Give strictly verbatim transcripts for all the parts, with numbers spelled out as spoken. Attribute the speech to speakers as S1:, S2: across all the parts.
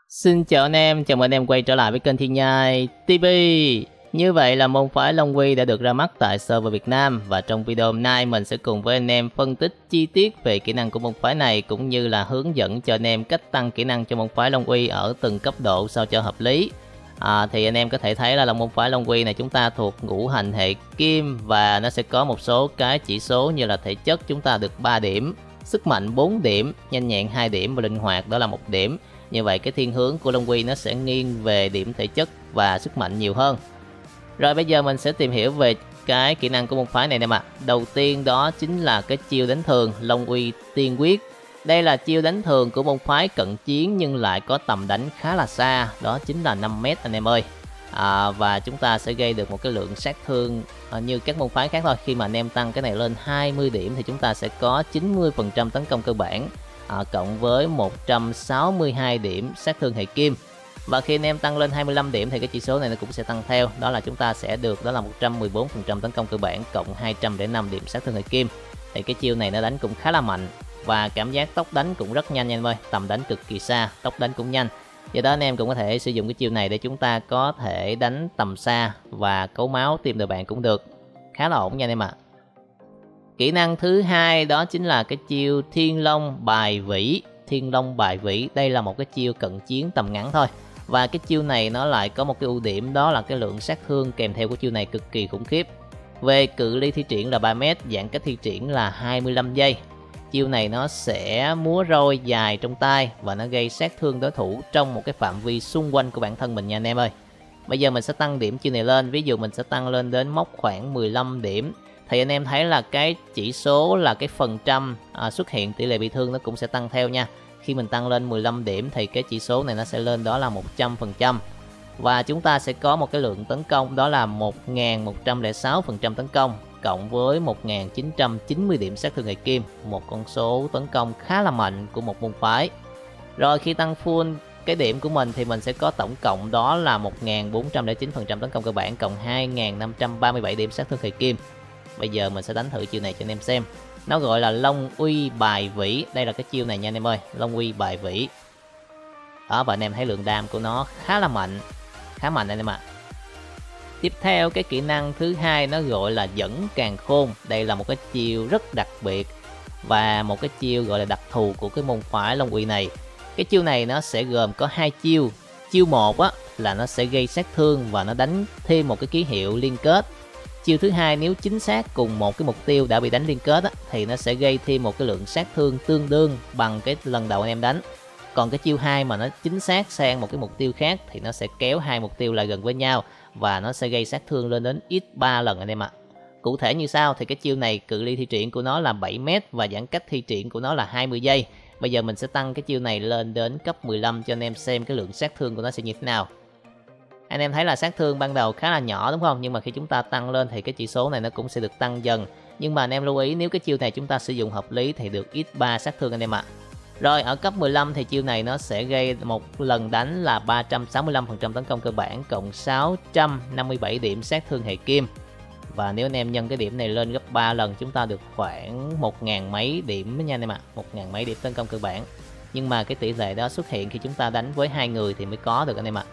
S1: Xin chào anh em, chào mừng anh em quay trở lại với kênh Thiên Nhai ti vi. Như vậy là môn phái Long Uy đã được ra mắt tại server Việt Nam. Và trong video hôm nay mình sẽ cùng với anh em phân tích chi tiết về kỹ năng của môn phái này, cũng như là hướng dẫn cho anh em cách tăng kỹ năng cho môn phái Long Uy ở từng cấp độ sao cho hợp lý. à, Thì anh em có thể thấy là, là môn phái Long Uy này chúng ta thuộc ngũ hành hệ kim, và nó sẽ có một số cái chỉ số như là thể chất chúng ta được ba điểm, sức mạnh bốn điểm, nhanh nhẹn hai điểm và linh hoạt đó là một điểm. Như vậy cái thiên hướng của Long Uy nó sẽ nghiêng về điểm thể chất và sức mạnh nhiều hơn. Rồi bây giờ mình sẽ tìm hiểu về cái kỹ năng của môn phái này nè mà. Đầu tiên đó chính là cái chiêu đánh thường Long Uy Tiên Quyết. Đây là chiêu đánh thường của môn phái cận chiến nhưng lại có tầm đánh khá là xa, đó chính là năm mét anh em ơi. À, và chúng ta sẽ gây được một cái lượng sát thương à, như các môn phái khác thôi. Khi mà anh em tăng cái này lên hai mươi điểm thì chúng ta sẽ có chín mươi phần trăm tấn công cơ bản, À, cộng với một trăm sáu mươi hai điểm sát thương hệ kim. Và khi anh em tăng lên hai mươi lăm điểm thì cái chỉ số này nó cũng sẽ tăng theo, đó là chúng ta sẽ được đó là một trăm mười bốn phần trăm tấn công cơ bản cộng hai trăm lẻ năm điểm sát thương hệ kim. Thì cái chiêu này nó đánh cũng khá là mạnh, và cảm giác tốc đánh cũng rất nhanh nha anh ơi, tầm đánh cực kỳ xa, tốc đánh cũng nhanh. Do đó anh em cũng có thể sử dụng cái chiêu này để chúng ta có thể đánh tầm xa và cấu máu team đội bạn cũng được, khá là ổn nha anh em ạ. À. Kỹ năng thứ hai đó chính là cái chiêu Thiên Long Bài Vĩ. Thiên Long Bài Vĩ đây là một cái chiêu cận chiến tầm ngắn thôi. Và cái chiêu này nó lại có một cái ưu điểm, đó là cái lượng sát thương kèm theo của chiêu này cực kỳ khủng khiếp. Về cự ly thi triển là ba mét, giãn cách thi triển là hai mươi lăm giây. Chiêu này nó sẽ múa roi dài trong tay và nó gây sát thương đối thủ trong một cái phạm vi xung quanh của bản thân mình nha anh em ơi. Bây giờ mình sẽ tăng điểm chiêu này lên, ví dụ mình sẽ tăng lên đến mốc khoảng mười lăm điểm. Thì anh em thấy là cái chỉ số là cái phần trăm à, xuất hiện tỷ lệ bị thương nó cũng sẽ tăng theo nha. Khi mình tăng lên mười lăm điểm thì cái chỉ số này nó sẽ lên đó là một trăm phần trăm. Và chúng ta sẽ có một cái lượng tấn công đó là một nghìn một trăm lẻ sáu phần trăm tấn công cộng với một nghìn chín trăm chín mươi điểm sát thương hệ kim, một con số tấn công khá là mạnh của một môn phái. Rồi khi tăng full cái điểm của mình thì mình sẽ có tổng cộng đó là một nghìn bốn trăm lẻ chín phần trăm tấn công cơ bản cộng hai nghìn năm trăm ba mươi bảy điểm sát thương hệ kim. Bây giờ mình sẽ đánh thử chiêu này cho anh em xem. Nó gọi là Long Uy Bài Vĩ. Đây là cái chiêu này nha anh em ơi, Long Uy Bài Vĩ. Đó, và anh em thấy lượng đam của nó khá là mạnh, khá mạnh anh em ạ. À. Tiếp theo cái kỹ năng thứ hai nó gọi là Dẫn Càn Khôn. Đây là một cái chiêu rất đặc biệt và một cái chiêu gọi là đặc thù của cái môn phái Long Uy này. Cái chiêu này nó sẽ gồm có hai chiêu. Chiêu một á là nó sẽ gây sát thương và nó đánh thêm một cái ký hiệu liên kết. Chiêu thứ hai nếu chính xác cùng một cái mục tiêu đã bị đánh liên kết á, thì nó sẽ gây thêm một cái lượng sát thương tương đương bằng cái lần đầu anh em đánh. Còn cái chiêu hai mà nó chính xác sang một cái mục tiêu khác thì nó sẽ kéo hai mục tiêu lại gần với nhau và nó sẽ gây sát thương lên đến nhân ba lần anh em ạ. Cụ thể như sau thì cái chiêu này cự ly thi triển của nó là bảy mét và giãn cách thi triển của nó là hai mươi giây. Bây giờ mình sẽ tăng cái chiêu này lên đến cấp mười lăm cho anh em xem cái lượng sát thương của nó sẽ như thế nào. Anh em thấy là sát thương ban đầu khá là nhỏ đúng không? Nhưng mà khi chúng ta tăng lên thì cái chỉ số này nó cũng sẽ được tăng dần. Nhưng mà anh em lưu ý nếu cái chiêu này chúng ta sử dụng hợp lý thì được nhân ba sát thương anh em ạ. Rồi ở cấp mười lăm thì chiêu này nó sẽ gây một lần đánh là ba trăm sáu mươi lăm phần trăm tấn công cơ bản cộng sáu trăm năm mươi bảy điểm sát thương hệ kim. Và nếu anh em nhân cái điểm này lên gấp ba lần chúng ta được khoảng một ngàn mấy điểm nha anh em ạ. một ngàn mấy điểm tấn công cơ bản. Nhưng mà cái tỷ lệ đó xuất hiện khi chúng ta đánh với hai người thì mới có được anh em ạ.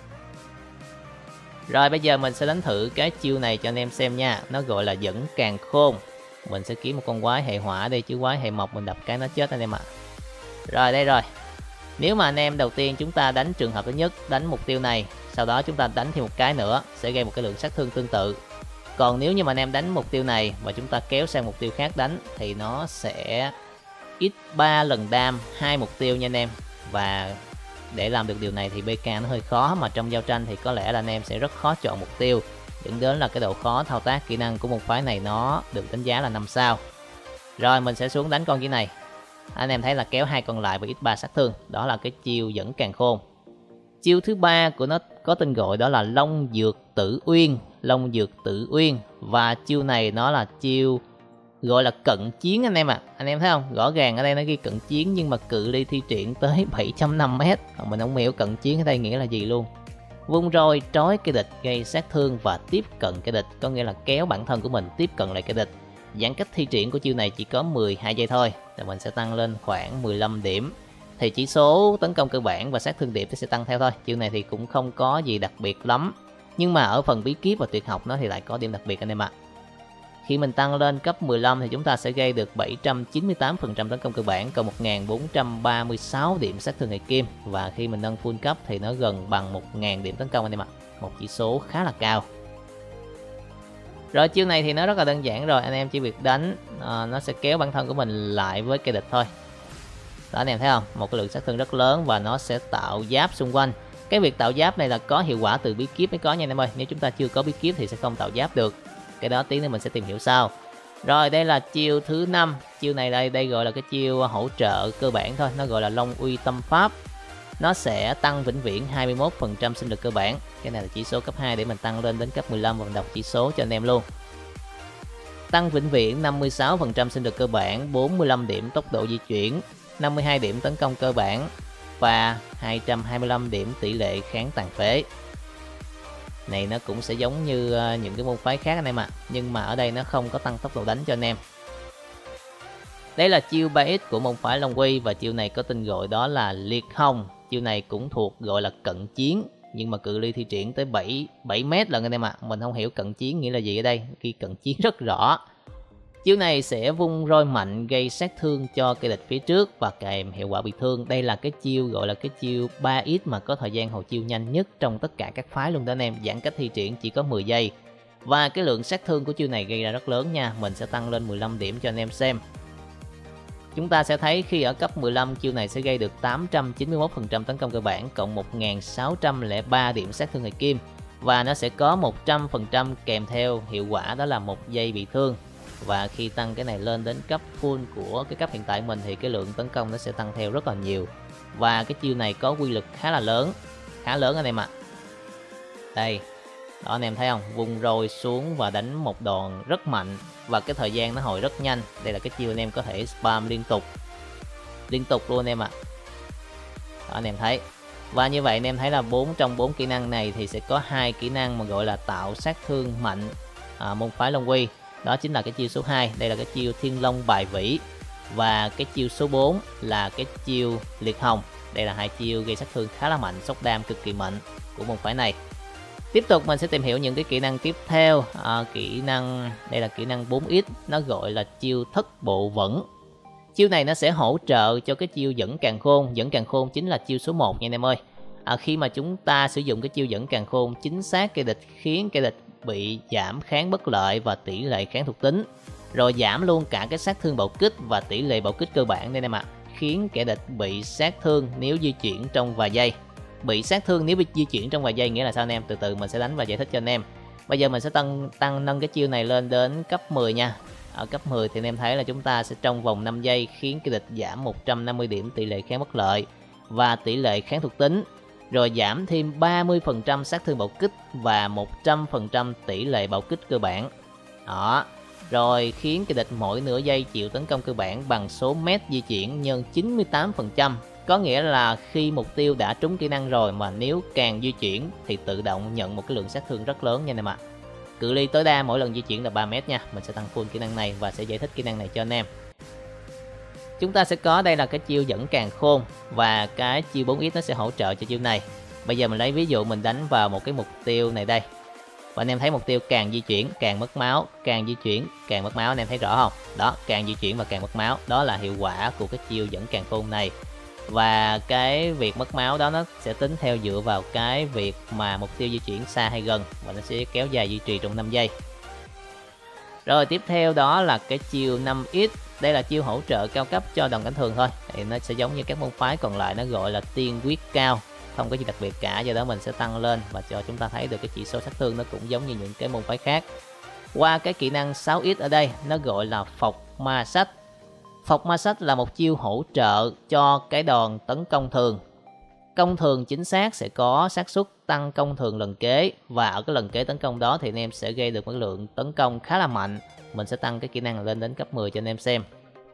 S1: Rồi bây giờ mình sẽ đánh thử cái chiêu này cho anh em xem nha. Nó gọi là Dẫn Càn Khôn. Mình sẽ kiếm một con quái hệ hỏa đi, chứ quái hệ mộc mình đập cái nó chết anh em ạ. Rồi đây rồi. Nếu mà anh em đầu tiên chúng ta đánh trường hợp thứ nhất, đánh mục tiêu này, sau đó chúng ta đánh thêm một cái nữa sẽ gây một cái lượng sát thương tương tự. Còn nếu như mà anh em đánh mục tiêu này và chúng ta kéo sang mục tiêu khác đánh thì nó sẽ nhân ba lần đam hai mục tiêu nha anh em. Và để làm được điều này thì bê ca nó hơi khó, mà trong giao tranh thì có lẽ là anh em sẽ rất khó chọn mục tiêu, dẫn đến là cái độ khó thao tác kỹ năng của một phái này nó được đánh giá là năm sao. Rồi mình sẽ xuống đánh con kia này. Anh em thấy là kéo hai con lại và nhân ba sát thương, đó là cái chiêu Dẫn Càn Khôn. Chiêu thứ ba của nó có tên gọi đó là Long Dược Tử Uyên. Long Dược Tử Uyên. Và chiêu này nó là chiêu gọi là cận chiến anh em ạ. À. Anh em thấy không? Rõ ràng ở đây nó ghi cận chiến nhưng mà cự ly thi triển tới bảy trăm năm mét. Mình không hiểu cận chiến ở đây nghĩa là gì luôn. Vung roi trói cái địch gây sát thương và tiếp cận cái địch, có nghĩa là kéo bản thân của mình tiếp cận lại cái địch. Giãn cách thi triển của chiêu này chỉ có mười hai giây thôi. Thì mình sẽ tăng lên khoảng mười lăm điểm. thì chỉ số tấn công cơ bản và sát thương điểm sẽ tăng theo thôi. Chiêu này thì cũng không có gì đặc biệt lắm. Nhưng mà ở phần bí kíp và tuyệt học nó thì lại có điểm đặc biệt anh em ạ. Khi mình tăng lên cấp mười lăm thì chúng ta sẽ gây được bảy trăm chín mươi tám phần trăm tấn công cơ bản, cộng một nghìn bốn trăm ba mươi sáu điểm sát thương hệ kim. Và khi mình nâng full cấp thì nó gần bằng một nghìn điểm tấn công anh em ạ. Một chỉ số khá là cao. Rồi chiêu này thì nó rất là đơn giản rồi, anh em chỉ việc đánh, à, nó sẽ kéo bản thân của mình lại với kẻ địch thôi. Đó anh em thấy không? Một cái lượng sát thương rất lớn và nó sẽ tạo giáp xung quanh. Cái việc tạo giáp này là có hiệu quả từ bí kíp mới có nha anh em ơi. Nếu chúng ta chưa có bí kíp thì sẽ không tạo giáp được. Cái đó tí nữa mình sẽ tìm hiểu sau. Rồi đây là chiêu thứ năm. Chiêu này đây đây gọi là cái chiêu hỗ trợ cơ bản thôi, nó gọi là Long Uy Tâm Pháp. Nó sẽ tăng vĩnh viễn hai mươi mốt phần trăm sinh lực cơ bản. Cái này là chỉ số cấp hai để mình tăng lên đến cấp mười lăm và mình đọc chỉ số cho anh em luôn. Tăng vĩnh viễn năm mươi sáu phần trăm sinh lực cơ bản, bốn mươi lăm điểm tốc độ di chuyển, năm mươi hai điểm tấn công cơ bản và hai trăm hai mươi lăm điểm tỷ lệ kháng tàn phế. Này nó cũng sẽ giống như những cái môn phái khác anh em ạ, à. Nhưng mà ở đây nó không có tăng tốc độ đánh cho anh em. Đây là chiêu ba x của môn phái Long Uy và chiêu này có tên gọi đó là Liệt Hồng. Chiêu này cũng thuộc gọi là cận chiến, nhưng mà cự ly thi triển tới bảy mét lần anh em ạ. À. Mình không hiểu cận chiến nghĩa là gì ở đây, khi cận chiến rất rõ. Chiêu này sẽ vung roi mạnh gây sát thương cho kẻ địch phía trước và kèm hiệu quả bị thương. Đây là cái chiêu gọi là cái chiêu ba x mà có thời gian hồi chiêu nhanh nhất trong tất cả các phái luôn đó anh em. Giãn cách thi triển chỉ có mười giây. Và cái lượng sát thương của chiêu này gây ra rất lớn nha. Mình sẽ tăng lên mười lăm điểm cho anh em xem. Chúng ta sẽ thấy khi ở cấp mười lăm chiêu này sẽ gây được tám trăm chín mươi mốt phần trăm tấn công cơ bản cộng một nghìn sáu trăm lẻ ba điểm sát thương hệ kim. Và nó sẽ có một trăm phần trăm kèm theo hiệu quả đó là một giây bị thương. Và khi tăng cái này lên đến cấp full của cái cấp hiện tại mình thì cái lượng tấn công nó sẽ tăng theo rất là nhiều. Và cái chiêu này có quy lực khá là lớn, khá lớn anh em ạ. À. Đây, đó anh em thấy không? Vung roi xuống và đánh một đòn rất mạnh và cái thời gian nó hồi rất nhanh. Đây là cái chiêu anh em có thể spam liên tục, liên tục luôn anh em ạ. À. Đó anh em thấy. Và như vậy anh em thấy là bốn trong bốn kỹ năng này thì sẽ có hai kỹ năng mà gọi là tạo sát thương mạnh à, môn phái Long Uy. Đó chính là cái chiêu số hai, đây là cái chiêu Thiên Long Bài Vĩ. Và cái chiêu số bốn là cái chiêu Liệt Hồng. Đây là hai chiêu gây sát thương khá là mạnh, sốc đam cực kỳ mạnh của môn phái này. Tiếp tục mình sẽ tìm hiểu những cái kỹ năng tiếp theo. à, Kỹ năng, đây là kỹ năng bốn x, nó gọi là chiêu Thất Bộ Vẫn. Chiêu này nó sẽ hỗ trợ cho cái chiêu Dẫn Càn Khôn. Dẫn Càn Khôn chính là chiêu số một nha anh em ơi. à, Khi mà chúng ta sử dụng cái chiêu Dẫn Càn Khôn, chính xác kẻ địch khiến kẻ địch bị giảm kháng bất lợi và tỷ lệ kháng thuộc tính, rồi giảm luôn cả cái sát thương bạo kích và tỷ lệ bạo kích cơ bản đây em ạ. Khiến kẻ địch bị sát thương nếu di chuyển trong vài giây. Bị sát thương nếu bị di chuyển trong vài giây nghĩa là sao anh em? Từ từ mình sẽ đánh và giải thích cho anh em. Bây giờ mình sẽ tăng tăng nâng cái chiêu này lên đến cấp mười nha. Ở cấp mười thì anh em thấy là chúng ta sẽ trong vòng năm giây khiến kẻ địch giảm một trăm năm mươi điểm tỷ lệ kháng bất lợi và tỷ lệ kháng thuộc tính, rồi giảm thêm ba mươi phần trăm sát thương bạo kích và một trăm phần trăm tỷ lệ bạo kích cơ bản. Đó. Rồi khiến kẻ địch mỗi nửa giây chịu tấn công cơ bản bằng số mét di chuyển nhân chín mươi tám phần trăm. Có nghĩa là khi mục tiêu đã trúng kỹ năng rồi mà nếu càng di chuyển thì tự động nhận một cái lượng sát thương rất lớn nha anh em ạ. Cự ly tối đa mỗi lần di chuyển là ba mét nha. Mình sẽ tăng full kỹ năng này và sẽ giải thích kỹ năng này cho anh em. Chúng ta sẽ có đây là cái chiêu Dẫn Càn Khôn và cái chiêu bốn x nó sẽ hỗ trợ cho chiêu này. Bây giờ mình lấy ví dụ mình đánh vào một cái mục tiêu này đây. Và anh em thấy mục tiêu càng di chuyển càng mất máu, càng di chuyển càng mất máu, anh em thấy rõ không? Đó, càng di chuyển và càng mất máu, đó là hiệu quả của cái chiêu Dẫn Càn Khôn này. Và cái việc mất máu đó nó sẽ tính theo dựa vào cái việc mà mục tiêu di chuyển xa hay gần và nó sẽ kéo dài duy trì trong năm giây. Rồi tiếp theo đó là cái chiêu năm x. Đây là chiêu hỗ trợ cao cấp cho đòn đánh thường thôi. Thì nó sẽ giống như các môn phái còn lại, nó gọi là Tiên Quyết Cao. Không có gì đặc biệt cả, do đó mình sẽ tăng lên và cho chúng ta thấy được cái chỉ số sát thương nó cũng giống như những cái môn phái khác. Qua cái kỹ năng sáu x ở đây, nó gọi là Phộc Ma Sách. Phộc Ma Sách là một chiêu hỗ trợ cho cái đòn tấn công thường. Công thường chính xác sẽ có xác suất tăng công thường lần kế, và ở cái lần kế tấn công đó thì anh em sẽ gây được một lượng tấn công khá là mạnh. Mình sẽ tăng cái kỹ năng lên đến cấp mười cho anh em xem.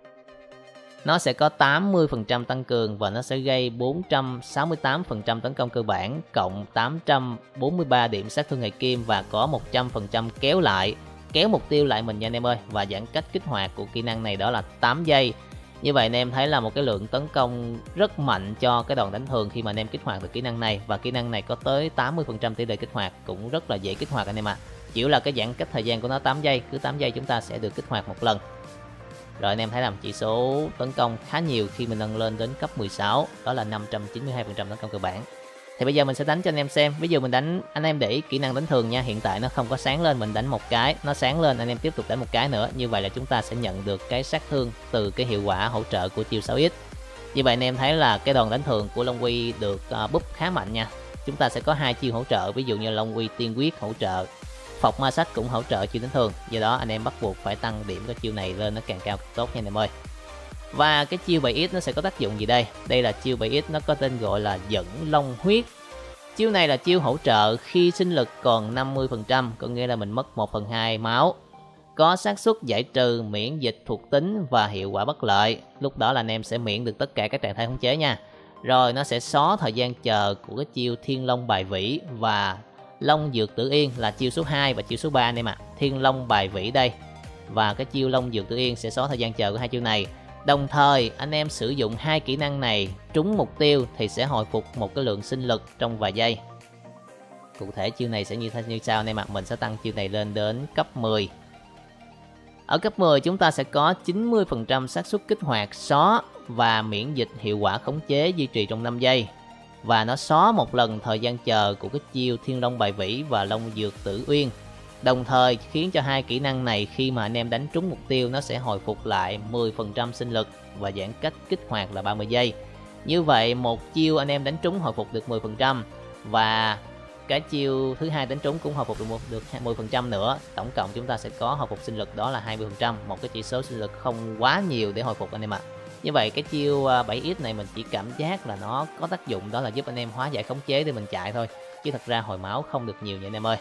S1: Nó sẽ có tám mươi phần trăm tăng cường và nó sẽ gây bốn trăm sáu mươi tám phần trăm tấn công cơ bản cộng tám trăm bốn mươi ba điểm sát thương hệ kim và có một trăm phần trăm kéo lại, kéo mục tiêu lại mình nha anh em ơi. Và giãn cách kích hoạt của kỹ năng này đó là tám giây. Như vậy anh em thấy là một cái lượng tấn công rất mạnh cho cái đòn đánh thường khi mà anh em kích hoạt được kỹ năng này, và kỹ năng này có tới tám mươi phần trăm tỷ lệ kích hoạt, cũng rất là dễ kích hoạt anh em ạ. À. Chỉ là cái giãn cách thời gian của nó tám giây, cứ tám giây chúng ta sẽ được kích hoạt một lần. Rồi anh em thấy làm chỉ số tấn công khá nhiều khi mình nâng lên đến cấp mười sáu, đó là năm trăm chín mươi hai phần trăm tấn công cơ bản. Thì bây giờ mình sẽ đánh cho anh em xem. Ví dụ mình đánh, anh em để ý kỹ năng đánh thường nha, hiện tại nó không có sáng lên, mình đánh một cái nó sáng lên, anh em tiếp tục đánh một cái nữa, như vậy là chúng ta sẽ nhận được cái sát thương từ cái hiệu quả hỗ trợ của chiêu sáu x. Như vậy anh em thấy là cái đòn đánh thường của Long Uy được uh, búp khá mạnh nha. Chúng ta sẽ có hai chiêu hỗ trợ, ví dụ như Long Uy tiên quyết hỗ trợ, Phộc ma sách cũng hỗ trợ chiêu đánh thường, do đó anh em bắt buộc phải tăng điểm của chiêu này lên nó càng cao càng tốt nha anh em ơi. Và cái chiêu bảy x nó sẽ có tác dụng gì đây? Đây là chiêu bảy x, nó có tên gọi là dẫn long huyết. Chiêu này là chiêu hỗ trợ khi sinh lực còn năm mươi phần trăm, có nghĩa là mình mất một phần hai máu. Có xác suất giải trừ miễn dịch thuộc tính và hiệu quả bất lợi. Lúc đó là anh em sẽ miễn được tất cả các trạng thái khống chế nha. Rồi nó sẽ xóa thời gian chờ của cái chiêu Thiên Long Bài Vĩ và Long Dược Tử Yên là chiêu số hai và chiêu số ba anh em ạ. À. Thiên Long Bài Vĩ đây và cái chiêu Long Dược Tử Yên sẽ xóa thời gian chờ của hai chiêu này. Đồng thời anh em sử dụng hai kỹ năng này trúng mục tiêu thì sẽ hồi phục một cái lượng sinh lực trong vài giây. Cụ thể chiêu này sẽ như như sau anh em ạ. Mình sẽ tăng chiêu này lên đến cấp mười. Ở cấp mười chúng ta sẽ có chín mươi phần trăm xác suất kích hoạt xóa và miễn dịch hiệu quả khống chế duy trì trong năm giây. Và nó xóa một lần thời gian chờ của cái chiêu Thiên Long Bài Vĩ và Long Dược Tử Uyên. Đồng thời khiến cho hai kỹ năng này khi mà anh em đánh trúng mục tiêu nó sẽ hồi phục lại mười phần trăm sinh lực và giãn cách kích hoạt là ba mươi giây. Như vậy một chiêu anh em đánh trúng hồi phục được mười phần trăm và cái chiêu thứ hai đánh trúng cũng hồi phục được được mười phần trăm nữa. Tổng cộng chúng ta sẽ có hồi phục sinh lực đó là hai mươi phần trăm, một cái chỉ số sinh lực không quá nhiều để hồi phục anh em ạ. À. Như vậy cái chiêu bảy x này mình chỉ cảm giác là nó có tác dụng đó là giúp anh em hóa giải khống chế để mình chạy thôi, chứ thật ra hồi máu không được nhiều nha anh em ơi.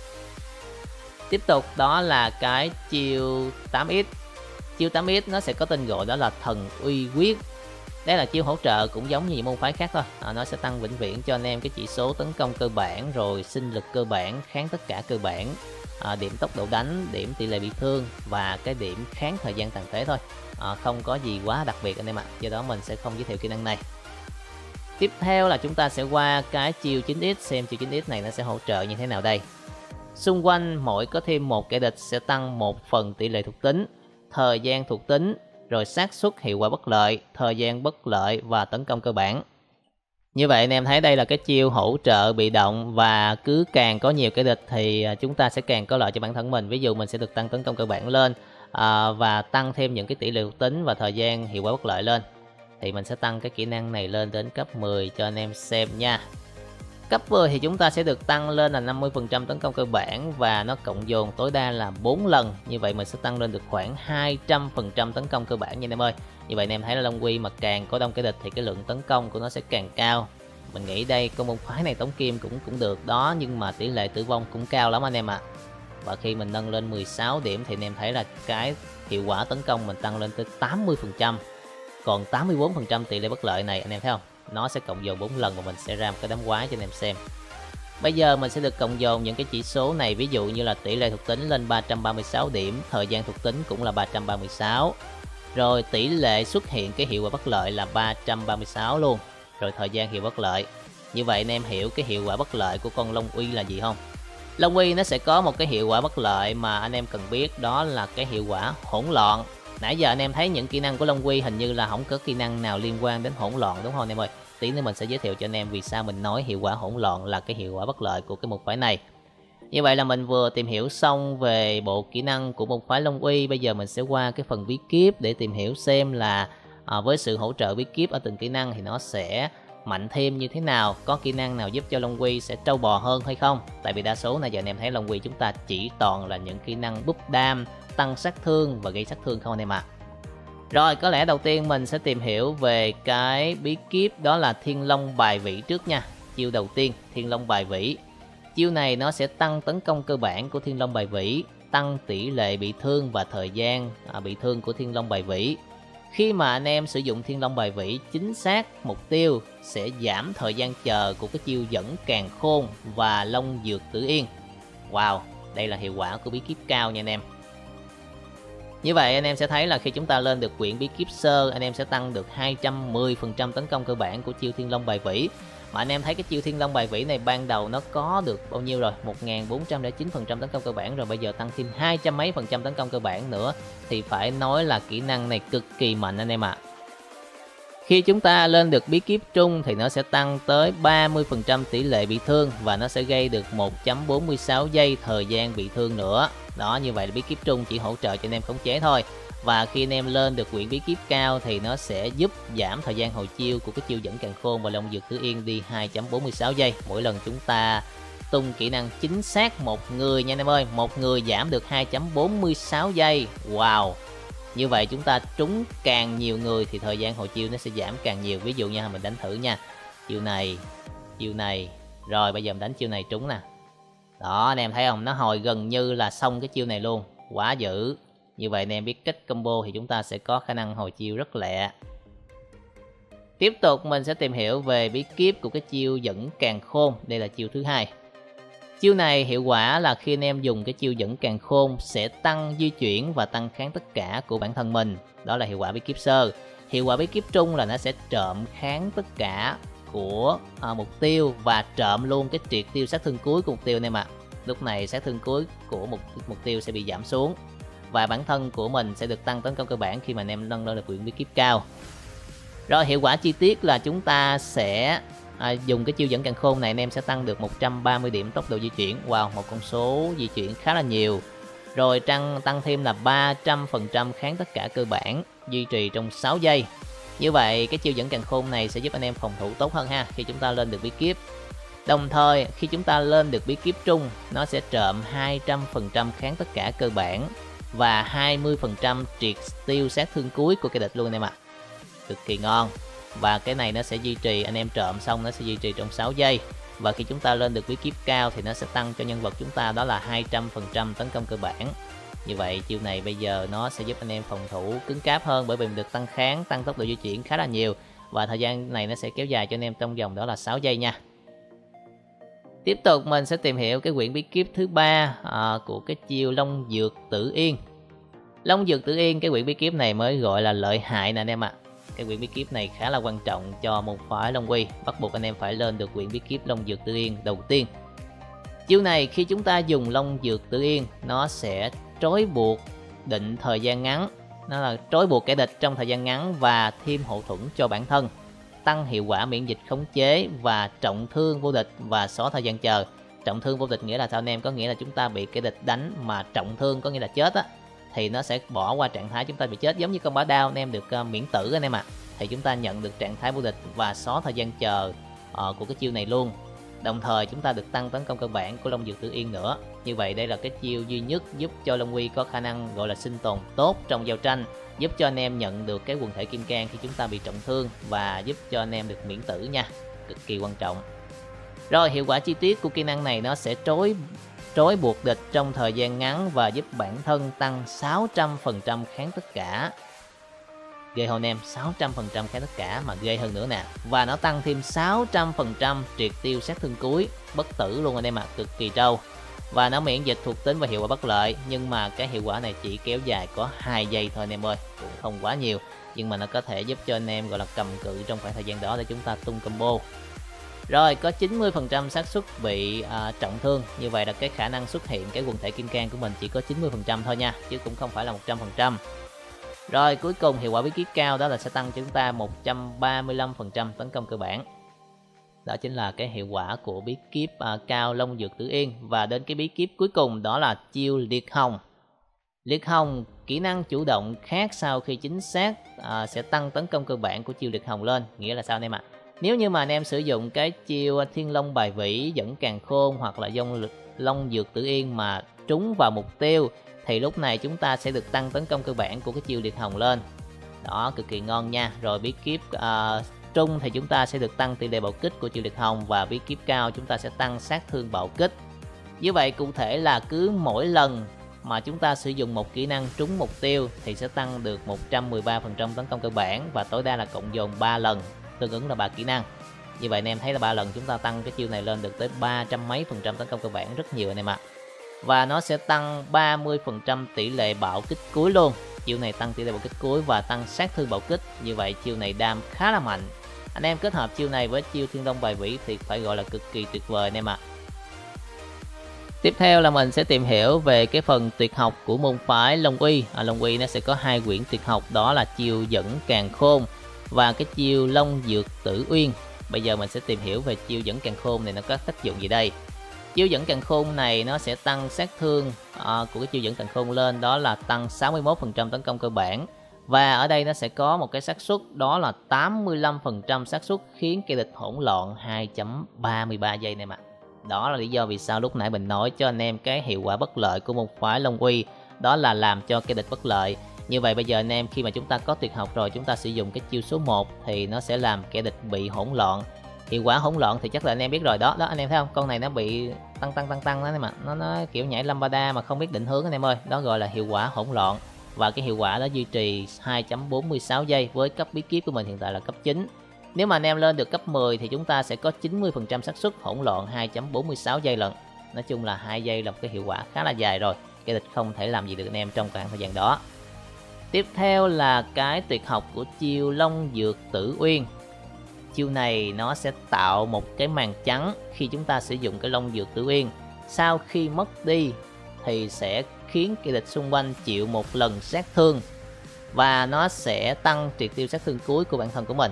S1: Tiếp tục đó là cái chiêu tám x. Chiêu tám x nó sẽ có tên gọi đó là Thần Uy Quyết. Đây là chiêu hỗ trợ cũng giống như những môn phái khác thôi. À, nó sẽ tăng vĩnh viễn cho anh em cái chỉ số tấn công cơ bản, rồi sinh lực cơ bản, kháng tất cả cơ bản, à, điểm tốc độ đánh, điểm tỷ lệ bị thương và cái điểm kháng thời gian tàn phế thôi. À, không có gì quá đặc biệt anh em ạ. Do đó mình sẽ không giới thiệu kỹ năng này. Tiếp theo là chúng ta sẽ qua cái chiêu chín x, xem chiêu chín x này nó sẽ hỗ trợ như thế nào đây. Xung quanh mỗi có thêm một kẻ địch sẽ tăng một phần tỷ lệ thuộc tính, thời gian thuộc tính, rồi xác suất hiệu quả bất lợi, thời gian bất lợi và tấn công cơ bản. Như vậy anh em thấy đây là cái chiêu hỗ trợ bị động, và cứ càng có nhiều kẻ địch thì chúng ta sẽ càng có lợi cho bản thân mình. Ví dụ mình sẽ được tăng tấn công cơ bản lên à, và tăng thêm những cái tỷ lệ thuộc tính và thời gian hiệu quả bất lợi lên. Thì mình sẽ tăng cái kỹ năng này lên đến cấp mười cho anh em xem nha. Cấp mười thì chúng ta sẽ được tăng lên là năm mươi phần trăm tấn công cơ bản và nó cộng dồn tối đa là bốn lần. Như vậy mình sẽ tăng lên được khoảng hai trăm phần trăm tấn công cơ bản nha anh em ơi. Như vậy anh em thấy là Long Uy mà càng có đông kẻ địch thì cái lượng tấn công của nó sẽ càng cao. Mình nghĩ đây con môn phái này tống kim cũng cũng được đó, nhưng mà tỷ lệ tử vong cũng cao lắm anh em ạ. À. Và khi mình nâng lên mười sáu điểm thì anh em thấy là cái hiệu quả tấn công mình tăng lên tới tám mươi phần trăm. Còn tám mươi tư phần trăm tỷ lệ bất lợi này anh em thấy không? Nó sẽ cộng dồn bốn lần và mình sẽ ra một cái đám quái cho anh em xem. Bây giờ mình sẽ được cộng dồn những cái chỉ số này, ví dụ như là tỷ lệ thuộc tính lên ba trăm ba mươi sáu điểm, thời gian thuộc tính cũng là ba trăm ba mươi sáu. Rồi tỷ lệ xuất hiện cái hiệu quả bất lợi là ba trăm ba mươi sáu luôn. Rồi thời gian hiệu bất lợi. Như vậy anh em hiểu cái hiệu quả bất lợi của con Long Uy là gì không? Long Uy nó sẽ có một cái hiệu quả bất lợi mà anh em cần biết, đó là cái hiệu quả hỗn loạn. Nãy giờ anh em thấy những kỹ năng của Long Uy hình như là không có kỹ năng nào liên quan đến hỗn loạn đúng không anh em ơi? Tí nữa mình sẽ giới thiệu cho anh em vì sao mình nói hiệu quả hỗn loạn là cái hiệu quả bất lợi của cái môn phái này. Như vậy là mình vừa tìm hiểu xong về bộ kỹ năng của môn phái Long Uy. Bây giờ mình sẽ qua cái phần bí kíp để tìm hiểu xem là à, với sự hỗ trợ bí kíp ở từng kỹ năng thì nó sẽ mạnh thêm như thế nào, có kỹ năng nào giúp cho Long Uy sẽ trâu bò hơn hay không. Tại vì đa số này giờ anh em thấy Long Uy chúng ta chỉ toàn là những kỹ năng búp đam, tăng sát thương và gây sát thương không anh em ạ. À. Rồi có lẽ đầu tiên mình sẽ tìm hiểu về cái bí kíp đó là Thiên Long Bài Vĩ trước nha. Chiêu đầu tiên Thiên Long Bài Vĩ. Chiêu này nó sẽ tăng tấn công cơ bản của Thiên Long Bài Vĩ, tăng tỷ lệ bị thương và thời gian à, bị thương của Thiên Long Bài Vĩ. Khi mà anh em sử dụng Thiên Long Bài Vĩ chính xác mục tiêu sẽ giảm thời gian chờ của cái chiêu dẫn Càn Khôn và Long Dược Tử Yên. Wow, đây là hiệu quả của bí kíp cao nha anh em. Như vậy anh em sẽ thấy là khi chúng ta lên được quyển bí kíp sơ, anh em sẽ tăng được hai trăm mười phần trăm tấn công cơ bản của chiêu Thiên Long Bài Vĩ. Mà anh em thấy cái chiêu Thiên Long Bài Vĩ này ban đầu nó có được bao nhiêu rồi? một nghìn bốn trăm lẻ chín phần trăm tấn công cơ bản rồi, bây giờ tăng thêm hai trăm mấy phần trăm tấn công cơ bản nữa thì phải nói là kỹ năng này cực kỳ mạnh anh em ạ. À. Khi chúng ta lên được bí kíp trung thì nó sẽ tăng tới ba mươi phần trăm tỷ lệ bị thương và nó sẽ gây được một phẩy bốn mươi sáu giây thời gian bị thương nữa. Đó, như vậy là bí kíp trung chỉ hỗ trợ cho anh em khống chế thôi. Và khi anh em lên được quyển bí kíp cao thì nó sẽ giúp giảm thời gian hồi chiêu của cái chiêu dẫn càn khôn và Long Dược Tử Yên đi hai phẩy bốn mươi sáu giây. Mỗi lần chúng ta tung kỹ năng chính xác một người nha anh em ơi, một người giảm được hai phẩy bốn mươi sáu giây. Wow. Như vậy chúng ta trúng càng nhiều người thì thời gian hồi chiêu nó sẽ giảm càng nhiều. Ví dụ nha, mình đánh thử nha. Chiêu này, chiêu này. Rồi bây giờ mình đánh chiêu này trúng nè. Đó, anh em thấy không? Nó hồi gần như là xong cái chiêu này luôn. Quá dữ. Như vậy anh em biết cách combo thì chúng ta sẽ có khả năng hồi chiêu rất lẹ. Tiếp tục mình sẽ tìm hiểu về bí kíp của cái chiêu dẫn càn khôn. Đây là chiêu thứ hai. Chiêu này hiệu quả là khi anh em dùng cái chiêu dẫn càn khôn sẽ tăng di chuyển và tăng kháng tất cả của bản thân mình. Đó là hiệu quả bí kíp sơ. Hiệu quả bí kíp trung là nó sẽ trộm kháng tất cả của à, mục tiêu và trộm luôn cái triệt tiêu sát thương cuối của mục tiêu anh em ạ. Lúc này sát thương cuối của mục mục tiêu sẽ bị giảm xuống và bản thân của mình sẽ được tăng tấn công cơ bản khi mà anh em nâng lên được quyển bí kíp cao. Rồi hiệu quả chi tiết là chúng ta sẽ à, dùng cái chiêu dẫn càn khôn này anh em sẽ tăng được một trăm ba mươi điểm tốc độ di chuyển. Wow, một con số di chuyển khá là nhiều. Rồi tăng tăng thêm là ba trăm phần trăm kháng tất cả cơ bản, duy trì trong sáu giây. Như vậy cái chiêu dẫn càn khôn này sẽ giúp anh em phòng thủ tốt hơn ha khi chúng ta lên được bí kíp. Đồng thời khi chúng ta lên được bí kíp trung, nó sẽ trộm hai trăm phần trăm kháng tất cả cơ bản và hai mươi phần trăm triệt tiêu sát thương cuối của kẻ địch luôn anh em ạ. Cực kỳ ngon. Và cái này nó sẽ duy trì, anh em trộm xong nó sẽ duy trì trong sáu giây. Và khi chúng ta lên được bí kíp cao thì nó sẽ tăng cho nhân vật chúng ta đó là hai trăm phần trăm tấn công cơ bản. Như vậy chiêu này bây giờ nó sẽ giúp anh em phòng thủ cứng cáp hơn, bởi vì mình được tăng kháng, tăng tốc độ di chuyển khá là nhiều. Và thời gian này nó sẽ kéo dài cho anh em trong vòng đó là sáu giây nha. Tiếp tục mình sẽ tìm hiểu cái quyển bí kíp thứ ba à, của cái chiêu Long Dược Tử Yên. Long Dược Tử Yên, cái quyển bí kíp này mới gọi là lợi hại nè anh em ạ. À. Cái quyển bí kíp này khá là quan trọng cho môn phái Long Quy, bắt buộc anh em phải lên được quyển bí kíp Long Dược Tử Yên đầu tiên. Chiêu này khi chúng ta dùng Long Dược Tử Yên, nó sẽ trói buộc định thời gian ngắn, nó là trói buộc kẻ địch trong thời gian ngắn và thêm hậu thuẫn cho bản thân, tăng hiệu quả miễn dịch khống chế và trọng thương vô địch và xóa thời gian chờ. Trọng thương vô địch nghĩa là sao anh em? Có nghĩa là chúng ta bị kẻ địch đánh mà trọng thương, có nghĩa là chết á, thì nó sẽ bỏ qua trạng thái chúng ta bị chết, giống như con bá đao anh em được uh, miễn tử anh em ạ. À. Thì chúng ta nhận được trạng thái vô địch và xóa thời gian chờ uh, của cái chiêu này luôn. Đồng thời chúng ta được tăng tấn công cơ bản của Long Dược Tử Yên nữa. Như vậy đây là cái chiêu duy nhất giúp cho Long Quy có khả năng gọi là sinh tồn tốt trong giao tranh, giúp cho anh em nhận được cái quần thể kim cang khi chúng ta bị trọng thương và giúp cho anh em được miễn tử nha. Cực kỳ quan trọng. Rồi hiệu quả chi tiết của kỹ năng này nó sẽ trói trói buộc địch trong thời gian ngắn và giúp bản thân tăng sáu trăm phần trăm kháng tất cả. Ghê hơn em, sáu trăm phần trăm kháng tất cả mà ghê hơn nữa nè. Và nó tăng thêm sáu trăm phần trăm triệt tiêu sát thương cuối, bất tử luôn anh em ạ, à, cực kỳ trâu. Và nó miễn dịch thuộc tính và hiệu quả bất lợi, nhưng mà cái hiệu quả này chỉ kéo dài có hai giây thôi anh em ơi, cũng không quá nhiều, nhưng mà nó có thể giúp cho anh em gọi là cầm cự trong khoảng thời gian đó để chúng ta tung combo. Rồi có chín mươi phần trăm xác suất bị à, trọng thương, như vậy là cái khả năng xuất hiện cái quần thể kim cang của mình chỉ có chín mươi phần trăm thôi nha, chứ cũng không phải là một trăm phần trăm. Rồi cuối cùng hiệu quả bí kíp cao đó là sẽ tăng cho chúng ta một trăm ba mươi lăm phần trăm tấn công cơ bản. Đó chính là cái hiệu quả của bí kíp à, cao Long Dược Tử Yên. Và đến cái bí kíp cuối cùng đó là chiêu Liệt Hồng. Liệt Hồng, kỹ năng chủ động khác sau khi chính xác à, sẽ tăng tấn công cơ bản của chiêu Liệt Hồng lên. Nghĩa là sao anh em ạ? À? Nếu như mà anh em sử dụng cái chiêu Thiên Long Bài Vĩ dẫn càn khôn hoặc là dông Long Dược Tử Yên mà trúng vào mục tiêu, thì lúc này chúng ta sẽ được tăng tấn công cơ bản của cái chiêu Liệt Hồng lên. Đó, cực kỳ ngon nha. Rồi bí kíp uh, trung thì chúng ta sẽ được tăng tỷ lệ bạo kích của chiêu Liệt Hồng, và bí kíp cao chúng ta sẽ tăng sát thương bạo kích. Như vậy cụ thể là cứ mỗi lần mà chúng ta sử dụng một kỹ năng trúng mục tiêu thì sẽ tăng được một trăm mười ba phần trăm tấn công cơ bản, và tối đa là cộng dồn ba lần, tương ứng là ba kỹ năng. Như vậy anh em thấy là ba lần chúng ta tăng cái chiêu này lên được tới ba trăm mấy phần trăm tấn công cơ bản, rất nhiều anh em ạ. À. Và nó sẽ tăng ba mươi phần trăm tỷ lệ bạo kích cuối luôn. Chiêu này tăng tỷ lệ bạo kích cuối và tăng sát thương bạo kích. Như vậy chiêu này đam khá là mạnh. Anh em kết hợp chiêu này với chiêu Thiên Long Bài Vĩ thì phải gọi là cực kỳ tuyệt vời anh em ạ. À. Tiếp theo là mình sẽ tìm hiểu về cái phần tuyệt học của môn phái Long Uy. À, Long Uy nó sẽ có hai quyển tuyệt học, đó là chiêu Dẫn Càn Khôn và cái chiêu Long Dược Tử Uyên. Bây giờ mình sẽ tìm hiểu về chiêu Dẫn Càn Khôn này nó có tác dụng gì đây. Chiêu Dẫn Càn Khôn này nó sẽ tăng sát thương à, của cái chiêu Dẫn Càn Khôn lên, đó là tăng sáu mươi mốt phần trăm tấn công cơ bản. Và ở đây nó sẽ có một cái xác suất đó là tám mươi lăm phần trăm xác suất khiến kẻ địch hỗn loạn hai phẩy ba mươi ba giây này mà. Đó là lý do vì sao lúc nãy mình nói cho anh em cái hiệu quả bất lợi của môn phái Long Uy, đó là làm cho kẻ địch bất lợi. Như vậy bây giờ anh em khi mà chúng ta có tuyệt học rồi, chúng ta sử dụng cái chiêu số một thì nó sẽ làm kẻ địch bị hỗn loạn. Hiệu quả hỗn loạn thì chắc là anh em biết rồi đó, đó anh em thấy không? Con này nó bị tăng tăng tăng tăng đó mà nó nó kiểu nhảy lambada mà không biết định hướng anh em ơi. Đó gọi là hiệu quả hỗn loạn. Và cái hiệu quả đó duy trì hai phẩy bốn mươi sáu giây, với cấp bí kíp của mình hiện tại là cấp chín. Nếu mà anh em lên được cấp mười thì chúng ta sẽ có chín mươi phần trăm xác suất hỗn loạn hai phẩy bốn mươi sáu giây lần. Nói chung là hai giây là một cái hiệu quả khá là dài rồi. Kẻ địch không thể làm gì được anh em trong khoảng thời gian đó. Tiếp theo là cái tuyệt học của chiêu Long Dược Tử Uyên. Chiêu này nó sẽ tạo một cái màn trắng khi chúng ta sử dụng cái Long Dược Tử Uyên. Sau khi mất đi thì sẽ khiến kẻ địch xung quanh chịu một lần sát thương và nó sẽ tăng triệt tiêu sát thương cuối của bản thân của mình.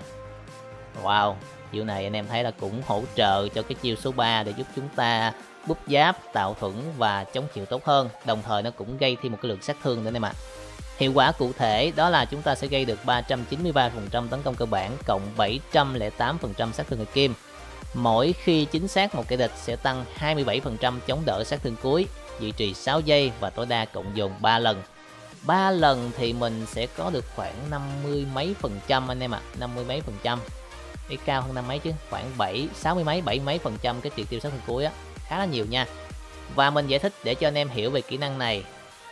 S1: Wow, chiêu này anh em thấy là cũng hỗ trợ cho cái chiêu số ba để giúp chúng ta búp giáp, tạo thuẫn và chống chịu tốt hơn. Đồng thời nó cũng gây thêm một cái lượng sát thương nữa anh em ạ. Hiệu quả cụ thể đó là chúng ta sẽ gây được ba trăm chín mươi ba phần trăm tấn công cơ bản cộng bảy trăm lẻ tám phần trăm sát thương người kim. Mỗi khi chính xác một kẻ địch sẽ tăng hai mươi bảy phần trăm chống đỡ sát thương cuối, duy trì sáu giây và tối đa cộng dồn ba lần. ba lần thì mình sẽ có được khoảng năm mươi mấy phần trăm anh em ạ, à. năm mươi mấy phần trăm. Ý cao hơn năm mấy chứ, khoảng bảy, sáu mươi mấy, bảy mấy phần trăm cái triệt tiêu sát thương cuối á, khá là nhiều nha. Và mình giải thích để cho anh em hiểu về kỹ năng này.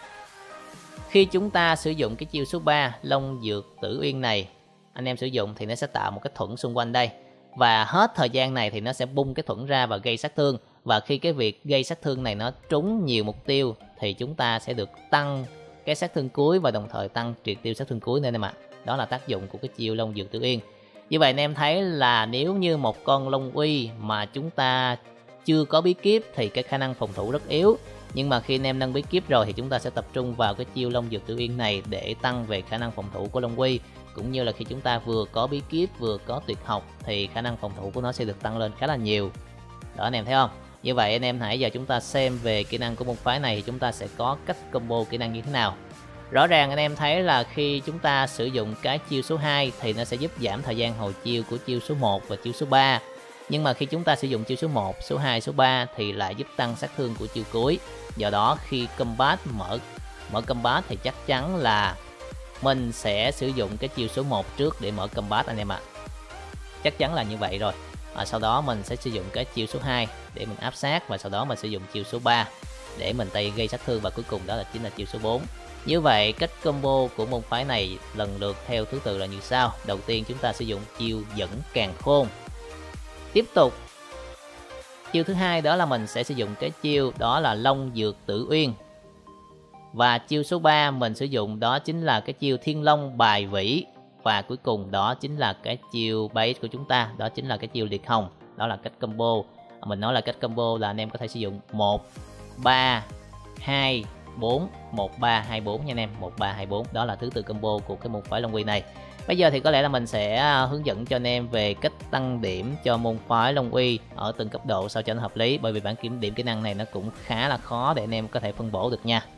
S1: Khi chúng ta sử dụng cái chiêu số ba Long Dược Tử Uyên này, anh em sử dụng thì nó sẽ tạo một cái thuẫn xung quanh đây. Và hết thời gian này thì nó sẽ bung cái thuẫn ra và gây sát thương. Và khi cái việc gây sát thương này nó trúng nhiều mục tiêu thì chúng ta sẽ được tăng cái sát thương cuối và đồng thời tăng triệt tiêu sát thương cuối nên em ạ. Đó là tác dụng của cái chiêu Long Dược Tử Uyên. Như vậy anh em thấy là nếu như một con Long Uy mà chúng ta chưa có bí kíp thì cái khả năng phòng thủ rất yếu. Nhưng mà khi anh em nâng bí kíp rồi thì chúng ta sẽ tập trung vào cái chiêu Long Dược Tử Uyên này để tăng về khả năng phòng thủ của Long Uy. Cũng như là khi chúng ta vừa có bí kíp vừa có tuyệt học thì khả năng phòng thủ của nó sẽ được tăng lên khá là nhiều. Đó anh em thấy không? Như vậy anh em hãy giờ chúng ta xem về kỹ năng của môn phái này thì chúng ta sẽ có cách combo kỹ năng như thế nào. Rõ ràng anh em thấy là khi chúng ta sử dụng cái chiêu số hai thì nó sẽ giúp giảm thời gian hồi chiêu của chiêu số một và chiêu số ba. Nhưng mà khi chúng ta sử dụng chiêu số một, số hai, số ba thì lại giúp tăng sát thương của chiêu cuối. Do đó khi combat mở mở combat thì chắc chắn là mình sẽ sử dụng cái chiêu số một trước để mở combat anh em ạ. Chắc chắn là như vậy rồi. Và sau đó mình sẽ sử dụng cái chiêu số hai để mình áp sát và sau đó mình sử dụng chiêu số ba để mình tay gây sát thương và cuối cùng đó là chính là chiêu số bốn. Như vậy cách combo của môn phái này lần lượt theo thứ tự là như sau. Đầu tiên chúng ta sử dụng chiêu Dẫn Càn Khôn. Tiếp tục chiêu thứ hai đó là mình sẽ sử dụng cái chiêu đó là Long Dược Tử Uyên. Và chiêu số ba mình sử dụng đó chính là cái chiêu Thiên Long Bài Vĩ. Và cuối cùng đó chính là cái chiêu base của chúng ta, đó chính là cái chiêu Liệt Hồng. Đó là cách combo. Mình nói là cách combo là anh em có thể sử dụng một, ba, hai, bốn, một, ba, hai, bốn nha anh em. một, ba, hai, bốn. Đó là thứ tự combo của cái môn phái Long Uy này. Bây giờ thì có lẽ là mình sẽ hướng dẫn cho anh em về cách tăng điểm cho môn phái Long Uy ở từng cấp độ sao cho nó hợp lý. Bởi vì bản kiểm điểm kỹ năng này nó cũng khá là khó để anh em có thể phân bổ được nha.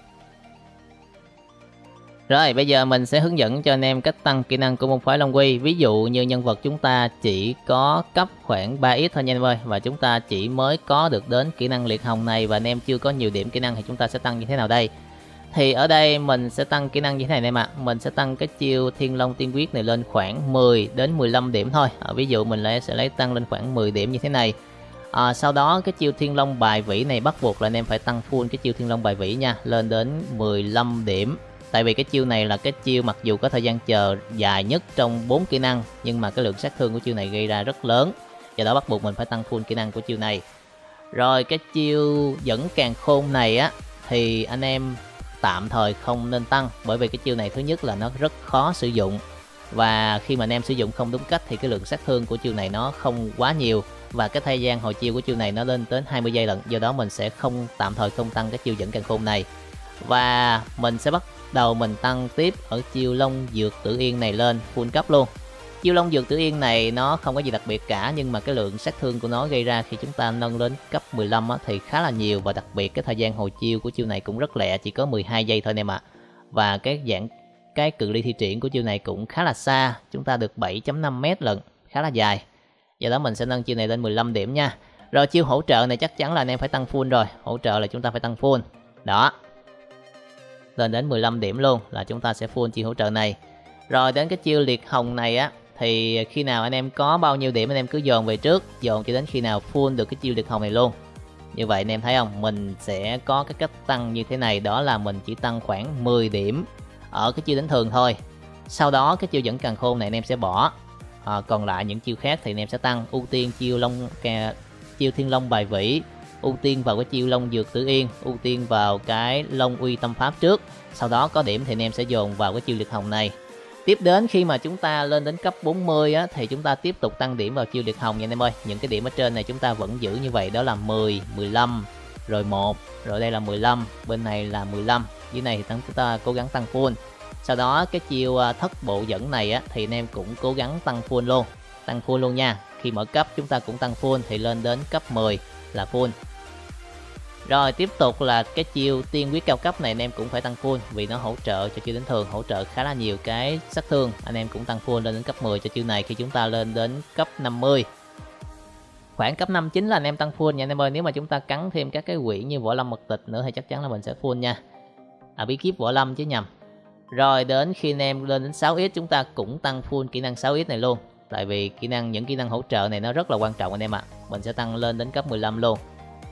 S1: Rồi bây giờ mình sẽ hướng dẫn cho anh em cách tăng kỹ năng của môn phái Long Uy. Ví dụ như nhân vật chúng ta chỉ có cấp khoảng ba x thôi nha anh em ơi. Và chúng ta chỉ mới có được đến kỹ năng Liệt Hồng này và anh em chưa có nhiều điểm kỹ năng thì chúng ta sẽ tăng như thế nào đây? Thì ở đây mình sẽ tăng kỹ năng như thế này em ạ. Mình sẽ tăng cái chiêu Thiên Long Tiên Quyết này lên khoảng mười đến mười lăm điểm thôi. À, ví dụ mình lại sẽ lấy tăng lên khoảng mười điểm như thế này. À, sau đó cái chiêu Thiên Long Bài Vĩ này bắt buộc là anh em phải tăng full cái chiêu Thiên Long Bài Vĩ nha, lên đến mười lăm điểm. Tại vì cái chiêu này là cái chiêu mặc dù có thời gian chờ dài nhất trong bốn kỹ năng nhưng mà cái lượng sát thương của chiêu này gây ra rất lớn. Do đó bắt buộc mình phải tăng full kỹ năng của chiêu này. Rồi cái chiêu Dẫn Càn Khôn này á thì anh em tạm thời không nên tăng, bởi vì cái chiêu này thứ nhất là nó rất khó sử dụng, và khi mà anh em sử dụng không đúng cách thì cái lượng sát thương của chiêu này nó không quá nhiều, và cái thời gian hồi chiêu của chiêu này nó lên tới hai mươi giây lận. Do đó mình sẽ không tạm thời không tăng cái chiêu dẫn càn khôn này, và mình sẽ bắt đầu mình tăng tiếp ở chiêu Long Dược Tử Yên này lên full cấp luôn. Chiêu Long Dược Tử Yên này nó không có gì đặc biệt cả, nhưng mà cái lượng sát thương của nó gây ra khi chúng ta nâng lên cấp mười lăm á, thì khá là nhiều, và đặc biệt cái thời gian hồi chiêu của chiêu này cũng rất lẹ, chỉ có mười hai giây thôi anh em ạ. Và cái dạng cái cự ly thi triển của chiêu này cũng khá là xa, chúng ta được bảy phẩy năm mét lận, khá là dài. Do đó mình sẽ nâng chiêu này lên mười lăm điểm nha. Rồi chiêu hỗ trợ này chắc chắn là anh em phải tăng full rồi, hỗ trợ là chúng ta phải tăng full. Đó. Lên đến mười lăm điểm luôn là chúng ta sẽ full chiêu hỗ trợ này. Rồi đến cái chiêu Liệt Hồng này á, thì khi nào anh em có bao nhiêu điểm anh em cứ dồn về trước, dồn cho đến khi nào full được cái chiêu Liệt Hồng này luôn. Như vậy anh em thấy không, mình sẽ có cái cách tăng như thế này, đó là mình chỉ tăng khoảng mười điểm ở cái chiêu đánh thường thôi. Sau đó cái chiêu dẫn càn khôn này anh em sẽ bỏ, à, còn lại những chiêu khác thì anh em sẽ tăng. Ưu tiên chiêu Long chiêu Thiên Long Bài Vĩ, ưu tiên vào cái chiêu Long Dược Tử Yên, ưu tiên vào cái Long Uy Tâm Pháp trước. Sau đó có điểm thì anh em sẽ dồn vào cái chiêu Liệt Hồng này. Tiếp đến khi mà chúng ta lên đến cấp bốn mươi á, thì chúng ta tiếp tục tăng điểm vào chiêu Liệt Hồng nha anh em ơi. Những cái điểm ở trên này chúng ta vẫn giữ như vậy, đó là mười, mười lăm, rồi một, rồi đây là mười lăm, bên này là mười lăm. Dưới này thì chúng ta cố gắng tăng full. Sau đó cái chiêu Thất Bộ Dẫn này á, thì anh em cũng cố gắng tăng full luôn. Tăng full luôn nha. Khi mở cấp chúng ta cũng tăng full, thì lên đến cấp mười là full. Rồi tiếp tục là cái chiêu Tiên Quyết cao cấp này anh em cũng phải tăng full, vì nó hỗ trợ cho chiêu đánh thường, hỗ trợ khá là nhiều cái sát thương. Anh em cũng tăng full lên đến cấp mười cho chiêu này khi chúng ta lên đến cấp năm mươi. Khoảng cấp năm chín là anh em tăng full nha anh em ơi. Nếu mà chúng ta cắn thêm các cái quyển như Võ Lâm Mật Tịch nữa thì chắc chắn là mình sẽ full nha. À, bí kíp Võ Lâm chứ nhầm. Rồi đến khi anh em lên đến sáu x chúng ta cũng tăng full kỹ năng sáu x này luôn. Tại vì kỹ năng những kỹ năng hỗ trợ này nó rất là quan trọng anh em ạ. À. Mình sẽ tăng lên đến cấp mười lăm luôn.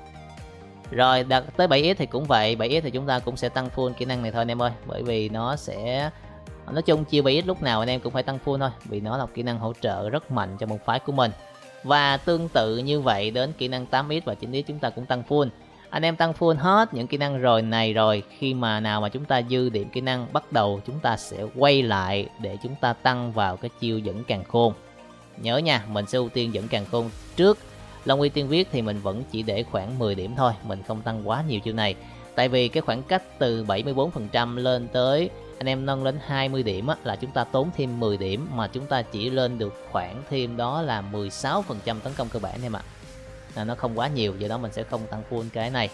S1: Rồi đạt tới bảy x thì cũng vậy, bảy x thì chúng ta cũng sẽ tăng full kỹ năng này thôi anh em ơi, bởi vì nó sẽ nói chung chiêu bảy x lúc nào anh em cũng phải tăng full thôi, vì nó là một kỹ năng hỗ trợ rất mạnh cho môn phái của mình. Và tương tự như vậy đến kỹ năng tám x và chín x chúng ta cũng tăng full. Anh em tăng full hết những kỹ năng rồi này rồi, khi mà nào mà chúng ta dư điểm kỹ năng, bắt đầu chúng ta sẽ quay lại để chúng ta tăng vào cái chiêu dẫn càn khôn. Nhớ nha, mình sẽ ưu tiên dẫn càn khôn trước. Long Uy Tiên Quyết thì mình vẫn chỉ để khoảng mười điểm thôi, mình không tăng quá nhiều chiêu này. Tại vì cái khoảng cách từ bảy mươi tư phần trăm lên tới anh em nâng lên hai mươi điểm á, là chúng ta tốn thêm mười điểm, mà chúng ta chỉ lên được khoảng thêm đó là mười sáu phần trăm tấn công cơ bản em ạ. À, nó không quá nhiều, do đó mình sẽ không tăng full cái này.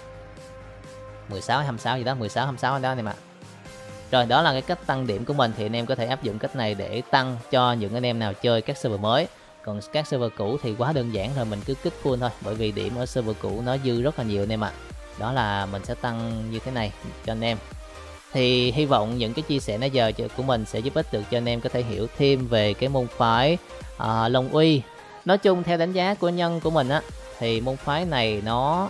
S1: mười sáu hai mươi sáu gì đó, mười sáu hai mươi sáu đó em ạ. Rồi đó là cái cách tăng điểm của mình, thì anh em có thể áp dụng cách này để tăng cho những anh em nào chơi các server mới. Còn các server cũ thì quá đơn giản rồi, mình cứ kích full thôi, bởi vì điểm ở server cũ nó dư rất là nhiều anh em ạ. Đó là mình sẽ tăng như thế này cho anh em. Thì hy vọng những cái chia sẻ nãy giờ của mình sẽ giúp ích được cho anh em có thể hiểu thêm về cái môn phái uh, Long Uy. Nói chung theo đánh giá của nhân của mình á, thì môn phái này nó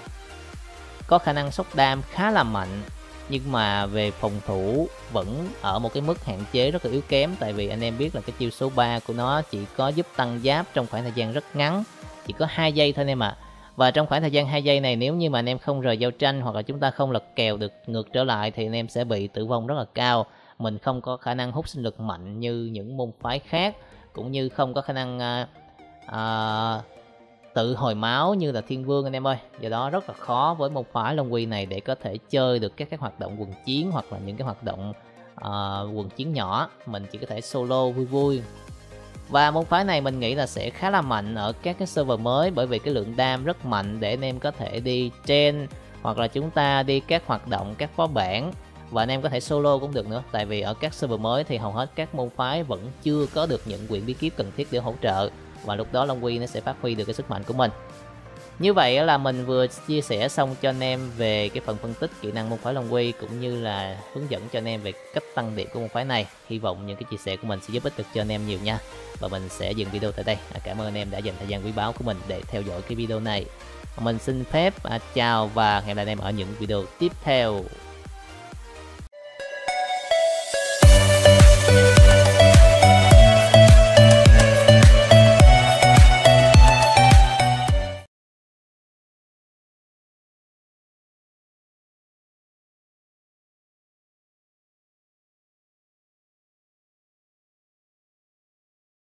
S1: có khả năng sốc đam khá là mạnh, nhưng mà về phòng thủ vẫn ở một cái mức hạn chế rất là yếu kém. Tại vì anh em biết là cái chiêu số ba của nó chỉ có giúp tăng giáp trong khoảng thời gian rất ngắn, chỉ có hai giây thôi anh em ạ. À. Và trong khoảng thời gian hai giây này, nếu như mà anh em không rời giao tranh hoặc là chúng ta không lật kèo được ngược trở lại thì anh em sẽ bị tử vong rất là cao. Mình không có khả năng hút sinh lực mạnh như những môn phái khác, cũng như không có khả năng uh, uh, tự hồi máu như là Thiên Vương anh em ơi. Do đó rất là khó với môn phái Long Uy này để có thể chơi được các cái hoạt động quần chiến hoặc là những cái hoạt động uh, quần chiến nhỏ. Mình chỉ có thể solo vui vui. Và môn phái này mình nghĩ là sẽ khá là mạnh ở các cái server mới, bởi vì cái lượng đam rất mạnh để anh em có thể đi trend hoặc là chúng ta đi các hoạt động, các phó bản, và anh em có thể solo cũng được nữa. Tại vì ở các server mới thì hầu hết các môn phái vẫn chưa có được những quyển bí kíp cần thiết để hỗ trợ, và lúc đó Long Uy nó sẽ phát huy được cái sức mạnh của mình. Như vậy là mình vừa chia sẻ xong cho anh em về cái phần phân tích kỹ năng môn phái Long Uy, cũng như là hướng dẫn cho anh em về cách tăng điểm của môn phái này. Hy vọng những cái chia sẻ của mình sẽ giúp ích được cho anh em nhiều nha. Và mình sẽ dừng video tại đây. Cảm ơn anh em đã dành thời gian quý báu của mình để theo dõi cái video này. Mình xin phép chào và hẹn gặp lại anh em ở những video tiếp theo.